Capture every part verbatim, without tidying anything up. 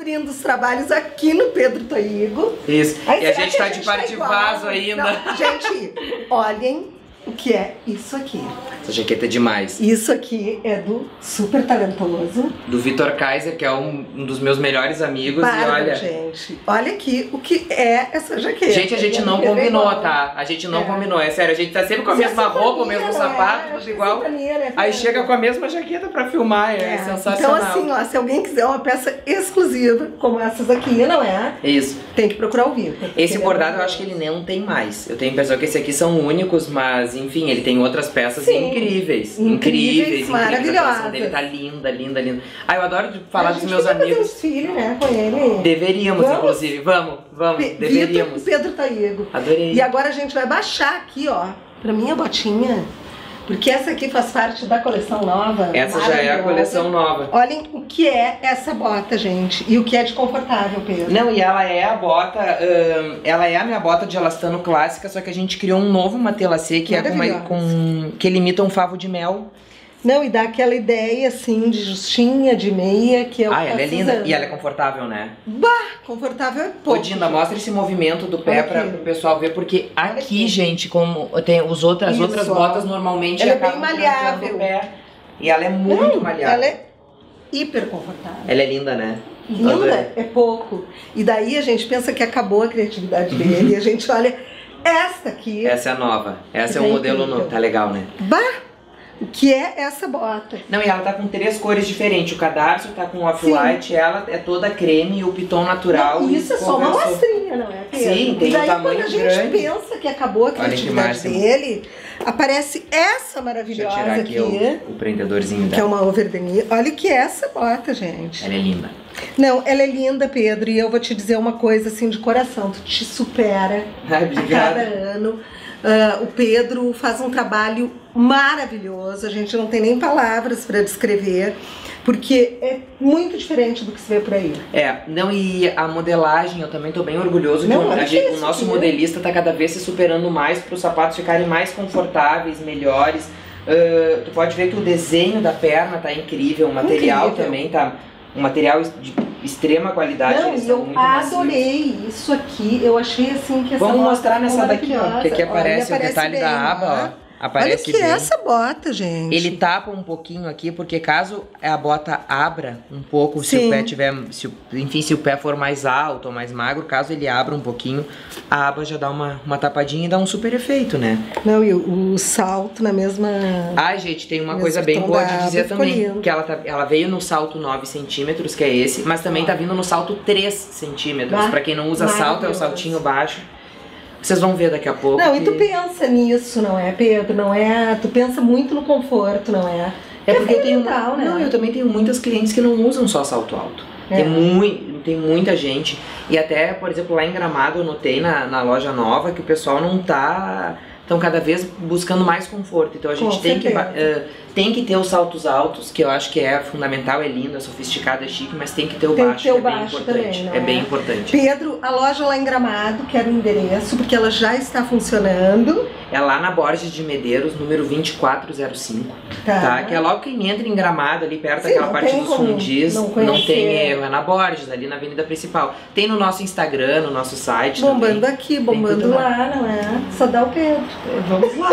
abrindo os trabalhos aqui no Pedro Toigo. Isso. Aí, e a gente que tá a de gente par tá de igual? vaso ainda. Não, gente, olhem o que é isso aqui. Essa jaqueta é demais. Isso aqui é do super talentoso. Do Vitor Kaiser, que é um, um dos meus melhores amigos. Para, e olha... gente. Olha aqui o que é essa jaqueta. Gente, a gente não combinou, tá? A gente não É. combinou, é sério. A gente tá sempre com a Isso é mesma roupa, o sintonia, mesmo não sapato, é? tudo Acho que é igual. sintonia, né, Aí Fernanda? chega com a mesma jaqueta pra filmar, é, É. sensacional. Então assim, ó, se alguém quiser uma peça exclusiva, como essas aqui, não é? Isso. Tem que procurar o Vitor. Esse bordado eu acho que ele não tem mais. Eu tenho a impressão que esses aqui são únicos, mas enfim, ele tem outras peças Sim. incríveis. Incríveis, Incríveis, maravilhosas. A coleção dele tá linda, linda, linda. Ah, eu adoro de falar A dos gente meus podia fazer amigos. um desfile, né, com ele. Deveríamos, Vamos? inclusive. Vamos, vamos, Pe- deveríamos. Vitor e Pedro Toigo. Adorei. E agora a gente vai baixar aqui, ó, pra minha botinha, porque essa aqui faz parte da coleção nova. Essa já é a maravilhosa. coleção nova. Olhem o que é essa bota, gente, e o que é de confortável, Pedro. Não, e ela é a bota, ahn, ela é a minha bota de elastano clássica, só que a gente criou um novo matelacê que é com, uma, Maravilhosa. com que ele imita um favo de mel. Não, e dá aquela ideia, assim, de justinha, de meia, que é o Ah, que ela tá é linda usando. e ela é confortável, né? Bah, confortável é Ô, pouco. Dinda, mostra esse movimento do pé Olha para aqui. o pessoal ver, porque Olha aqui, aqui. gente, como tem os outras, as Isso, outras ó. botas normalmente Ela é bem acabam trancando maleável. o pé. E ela é muito Não, malhável. ela é hiper confortável. Ela é linda, né? Linda Adorei. é pouco. E daí a gente pensa que acabou a criatividade dele. E a gente olha, esta aqui, Essa é a nova. Essa é Tá um modelo incrível. novo. Tá legal, né? bah, o que é essa bota? Não, e ela tá com três cores diferentes. O cadarço tá com off-white, ela é toda creme e o piton natural. Não, isso é só uma conversou. amostrinha, não é, Pedro? Sim, tem e daí um tamanho quando a gente grande. pensa que acabou a Olha que criatividade máximo. dele, aparece essa Deixa maravilhosa eu tirar aqui, aqui o, o prendedorzinho que é dela. uma overdenier. Olha o que é essa bota, gente. Ela é linda. Não, ela é linda, Pedro, e eu vou te dizer uma coisa assim de coração, tu te supera Ai, a cada obrigada. ano. Ah, o Pedro faz um trabalho maravilhoso, a gente não tem nem palavras para descrever, porque é muito diferente do que se vê por aí. É, não, e a modelagem, eu também tô bem orgulhoso Não, que o- olha a gente- que o isso nosso aqui. modelista tá cada vez se superando mais para os sapatos ficarem mais confortáveis, melhores. Ah, tu pode ver que o desenho da perna tá incrível, o material Incrível. também tá um material de extrema qualidade. Não, eles e são eu muito macios. adorei isso aqui, eu achei assim que essa Vamos bota mostrar ficou nessa daqui, ó, porque aqui maravilhosa. aparece, Olha, o detalhe bem, da aba, ó. Aparece Olha o que bem. é essa bota, gente. Ele tapa um pouquinho aqui, porque caso a bota abra um pouco, se Sim. o pé tiver, se o- enfim, se o pé for mais alto ou mais magro, caso ele abra um pouquinho, a aba já dá uma, uma tapadinha e dá um super efeito, né? Não, e o, o salto na mesma... Ah, gente, tem uma Mesmo coisa bem tom boa da de aba, dizer ficou também, lindo. que ela, tá, ela veio no salto nove centímetros, que é esse, mas também tá vindo no salto três centímetros. Ah, Pra quem não usa salto, é o maravilhoso. saltinho baixo. Vocês vão ver daqui a pouco. Não, e tu que- pensa nisso, não é, Pedro? Não é... Tu pensa muito no conforto, não é? É porque eu tenho, fundamental, né? não, eu também tenho muitas clientes que não usam só salto alto. É. Tem, mui, tem muita gente. E até, por exemplo, lá em Gramado eu notei na, na loja nova que o pessoal não tá... Estão cada vez buscando mais conforto. Então a gente Com tem que, certeza. eh, tem que ter os saltos altos, que eu acho que é fundamental, é lindo, é sofisticado, é chique, mas tem que ter o Tem que baixo, ter o que é bem baixo importante. também, não é bem é? importante. Pedro, a loja lá em Gramado, quero o endereço, porque ela já está funcionando. É lá na Borges de Medeiros, número vinte e quatro zero cinco. Tá. Tá, que é logo quem entra em Gramado, ali perto Sim, daquela não parte tem dos como fundis, não não, conhecer. tem erro, é na Borges, ali na avenida principal. Tem no nosso Instagram, no nosso site Bombando também. aqui, Tem bombando tudo lá. lá, não é? Só dá o Pedro. Vamos lá.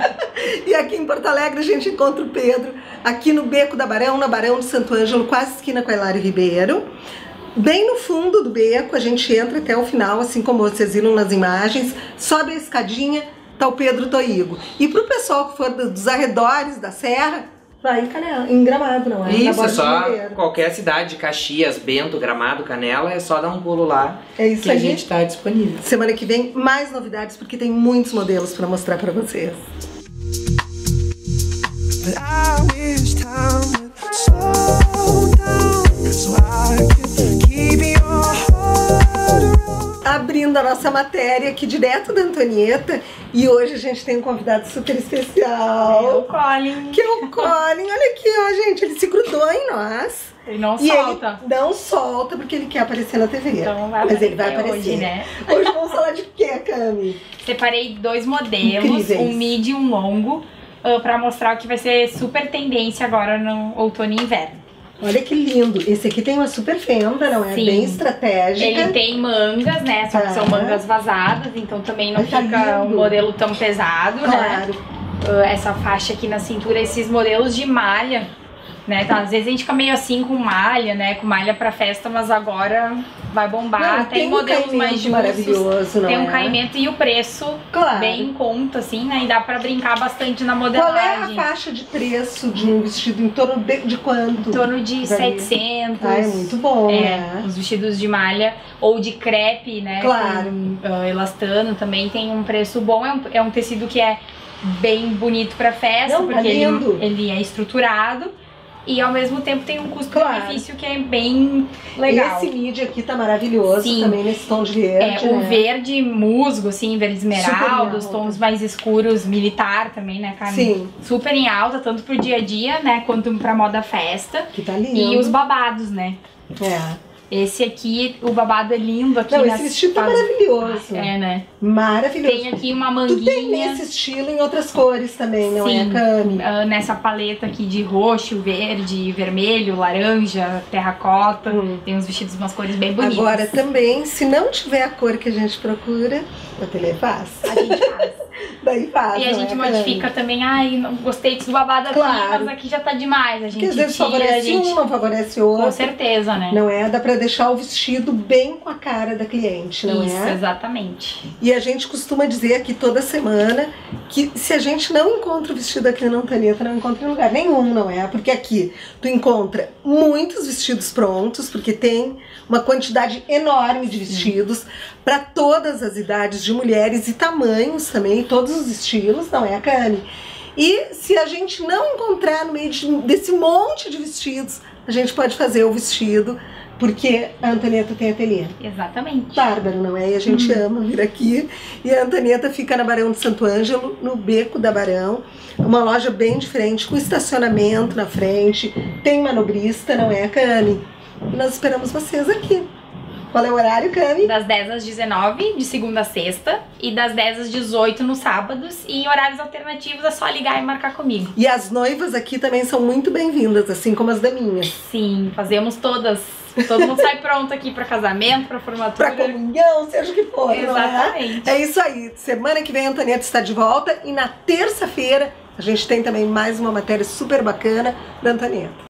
E aqui em Porto Alegre a gente encontra o Pedro, aqui no Beco da Barão, na Barão de Santo Ângelo, quase esquina com a Hilário Ribeiro. Bem no fundo do beco, a gente entra até o final, assim como vocês viram nas imagens, sobe a escadinha, tá o Pedro Toigo. E pro pessoal que for dos arredores da serra, vai em Canela, em Gramado, não é? Na Isso, é Borges de só Medeiros. qualquer cidade, Caxias, Bento, Gramado, Canela, é só dar um pulo lá É isso que a aí. gente tá disponível. Semana que vem, mais novidades, porque tem muitos modelos para mostrar para vocês. But I wish time would slow down so I could keep your heart. Abrindo a nossa matéria aqui direto da Antonieta, e hoje a gente tem um convidado super especial, O Colin. que é o Colin. Olha aqui, ó, gente, ele se grudou em nós. Ele não E solta. ele não solta porque ele quer aparecer na T V. Então vai Mas ele vai aparecer aparecer. hoje, né? Hoje vamos falar de quê, Cami? Separei dois modelos, Incríveis. um midi e um longo, uh, pra mostrar o que vai ser super tendência agora no outono e inverno. Olha que lindo. Esse aqui tem uma super fenda, não é? Sim. Bem estratégica. Ele tem mangas, né? Só que são Tá. mangas vazadas, então também não Ai, tá fica um lindo. modelo tão pesado, né? Claro. Uh, essa faixa aqui na cintura, esses modelos de malha, né? Então, às vezes a gente fica meio assim com malha, né? Com malha pra festa, mas agora vai bombar. Não, tem, tem um modelos caimento mais justos. maravilhoso, não Tem um é? caimento e o preço Claro. bem em conta, assim, né? E dá pra brincar bastante na Qual é a modelagem. faixa de preço de um vestido? Em torno de, de quanto? Em torno de Daí? setecentos. Ah, é muito bom, É, né? os vestidos de malha ou de crepe, né? Claro. Com, ah, elastano também tem um preço bom. É um, é um tecido que é bem bonito pra festa, Não, tá porque ele, lindo. ele é estruturado e ao mesmo tempo tem um custo-benefício que é bem legal. Esse mídia aqui tá maravilhoso. Sim. Também nesse tom de É, verde, o né? verde musgo, assim, verde esmeralda, Super os em tons alta. mais escuros, militar também, né, Carmen? Sim. Super em alta, tanto pro dia a dia, né, quanto pra moda festa. Que tá lindo. E os babados, né? É. Esse aqui, o babado é lindo aqui. Não, nas- esse vestido tá faz- maravilhoso. É, né? Maravilhoso. Tem aqui uma Tu tem manguinha. nesse estilo em outras cores também, não Sim. é, Cami? ah, nessa paleta aqui de roxo, verde, vermelho, laranja, terracota. Hum. Tem uns vestidos, umas cores bem bonitas. Agora também, se não tiver a cor que a gente procura, o ateliê faz. A gente faz. Daí faz, E a não gente é, modifica Cami? também. Ai, não gostei desse babado aqui, Claro. mas aqui já tá demais. A gente Porque às vezes tira, favorece a gente... um, não favorece outro. Com certeza, né? Não é? Dá pra deixar o vestido bem com a cara da cliente, não Isso, é? exatamente. E a gente costuma dizer aqui toda semana que se a gente não encontra o vestido aqui na Antonieta, não encontra em lugar nenhum, não é? Porque aqui tu encontra muitos vestidos prontos, porque tem uma quantidade enorme de vestidos para todas as idades de mulheres e tamanhos também, todos os estilos, não é, Cami? E se a gente não encontrar no meio de- desse monte de vestidos, a gente pode fazer o vestido, porque a Antonieta tem ateliê. Exatamente. Bárbaro, não é? E a gente Uhum. ama vir aqui. E a Antonieta fica na Barão de Santo Ângelo, no Beco da Barão. Uma loja bem diferente, com estacionamento na frente. Tem manobrista, não é, Cami? E nós esperamos vocês aqui. Qual é o horário, Cami? Das dez às dezenove, de segunda a sexta, e das dez às dezoito nos sábados. E em horários alternativos é só ligar e marcar comigo. E as noivas aqui também são muito bem-vindas, assim como as daminhas. Sim, fazemos todas. Todo mundo sai pronto aqui pra casamento, pra formatura. Pra comunhão, seja o que for, não é? Exatamente. É isso aí. Semana que vem a Antonieta está de volta e na terça-feira a gente tem também mais uma matéria super bacana da Antonieta.